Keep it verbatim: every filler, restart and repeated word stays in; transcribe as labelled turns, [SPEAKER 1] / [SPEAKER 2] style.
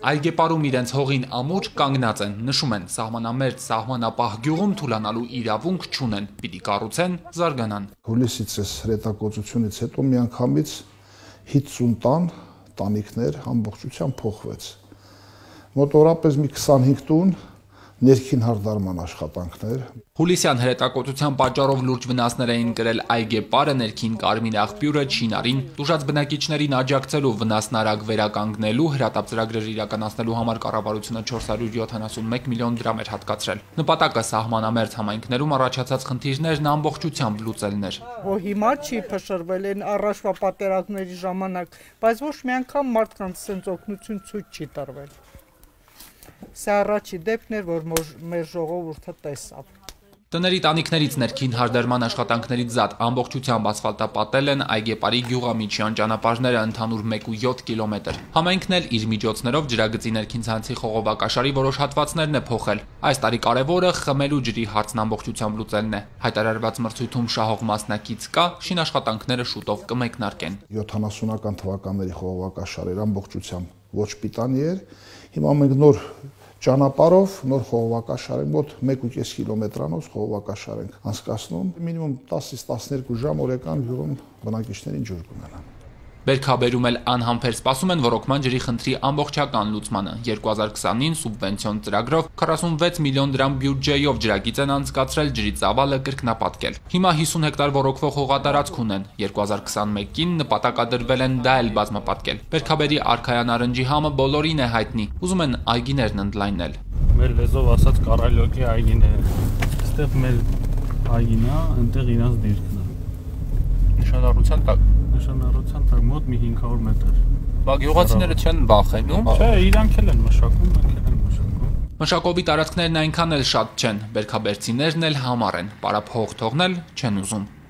[SPEAKER 1] Այգեպարում իրենց հողին ամուր կանգնած են, նշում են, սահմանամերձ սահմանապահ գյուղում թուլանալու իրավունք չունեն, պիտի կառուցեն, զարգանան։
[SPEAKER 2] Հուլիսից այս հրետակոծությունից հետո միանգամից հինգ տան տանիքներ ամբողջությամբ փոխվեց։ Մոտորապես մի քսանհինգ տուն ներքին հարդարման աշխատանքներ։
[SPEAKER 1] Հուլիսյան հրետակոծության պատճառով լուրջ վնասներ էին կրել Այգեպարը, ներքին կարմիր աղբյուրը, Չինարին, տուժած բնակիչներին աջակցելու վնասն արագ վերականգնելու հրատապ ծրագրեր իրականացնելու համար կառավարությունը չորս հարյուր յոթանասունմեկ միլիոն դրամ էր հատկացրել։ Նպատակը սահմանամերձ համայնքներում առաջացած խնդիրներն ամբողջությամբ լուծելն էր։
[SPEAKER 3] Հիմա չի փշրվել են առաջվա պատերազմների ժամանակ, բայց ոչ մի անգամ մարդկանց sense օգնություն ցույց չի տրվել։ Սա առաջի դեպքն էր, որ մեր ժողովուրդը տեսավ։
[SPEAKER 1] Տների տանիքներից ներքին հարդարման աշխատանքներից զատ ամբողջությամբ ասֆալտապատվել են Այգեպարի գյուղամիջյան ճանապարհները ընդհանուր մեկ ու յոթ կիլոմետր։ Համայնքն էլ իր միջոցներով ջրագծի ներքին ցանցի խողովակաշարի որոշ հատվածներն է փոխել։ Այս տարի կարևորը խմելու ջրի հարցն ամբողջությամբ լուծելն է։ Հայտարարված մրցույթում շահող մասնակից կա, շինաշխատանքները շուտով կմեկնարկեն։
[SPEAKER 2] յոթանասունական թվականների խողովակաշարեր ամբողջությամբ ոչ պիտանի էր։ Հիմա մենք նոր ճանապարհով նոր խողովակաշար ենք, մոտ մեկ ու կես կիլոմետրանոց խողովակաշար ենք անցկացնում։ Մինիմում տասից տասներկու ժամ օրական գյուղում բնակիչներին ջուր կունենան։
[SPEAKER 1] Բերքաբերում էլ անհամբեր սպասում են ոռոգման ջրի խնդրի ամբողջական լուծմանը։ երկու հազար քսանին սուբվենցիոն ծրագրով քառասունվեց միլիոն դրամ բյուջեով ջրագիծ են անցկացրել ջրի ծավալը կրկնապատկել։ Հիմա հիսուն հեկտար ոռոգվող հողատարածք ունեն։ երկու հազար քսանմեկին նպատակադրվել են դա էլ բազմապատկել։ Բերքաբերի արքայան արնջի համը բոլորին է հայտնի։ Ուզում են այգիներն ընդլայնել։
[SPEAKER 4] Մեր լեզվով ասած կարայլոկի այգիները։ Այստեղ մեր այգին է, այնտեղ իրանց դիրքն է։
[SPEAKER 1] Նշանառության տակ։
[SPEAKER 4] Նշանառության տակ մոտ մի հինգ հարյուր մետր։
[SPEAKER 1] Բա գյուղացիները չեն վախենում։
[SPEAKER 4] Չէ, իրանք էլ են մշակում, մենք էլ են մշակում։
[SPEAKER 1] Մշակովի տարածքներն այնքան էլ շատ չեն, բերքաբերցիներն էլ համառ են, պարապ հող թողնել չեն ուզում։